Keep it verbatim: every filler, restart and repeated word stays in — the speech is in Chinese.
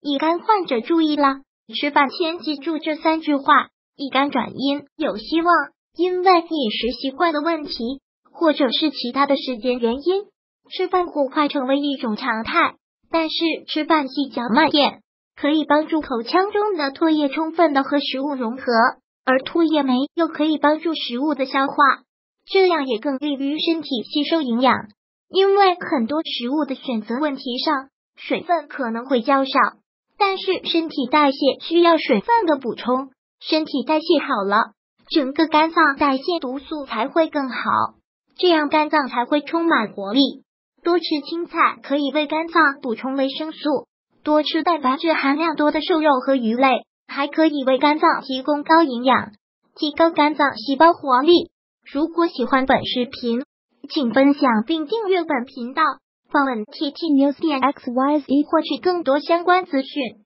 乙肝患者注意了，吃饭前记住这三句话：乙肝转阴有希望，因为饮食习惯的问题，或者是其他的时间原因，吃饭过快成为一种常态。但是吃饭细嚼慢咽，可以帮助口腔中的唾液充分的和食物融合，而唾液酶又可以帮助食物的消化，这样也更利于身体吸收营养。因为很多食物的选择问题上，水分可能会较少，但是身体代谢需要水分的补充，身体代谢好了，整个肝脏代谢毒素才会更好，这样肝脏才会充满活力。多吃青菜可以为肝脏补充维生素，多吃蛋白质含量多的瘦肉和鱼类，还可以为肝脏提供高营养，提高肝脏细胞活力。如果喜欢本视频，请分享并订阅本频道，访问 T T News 点 X Y Z 获取更多相关资讯。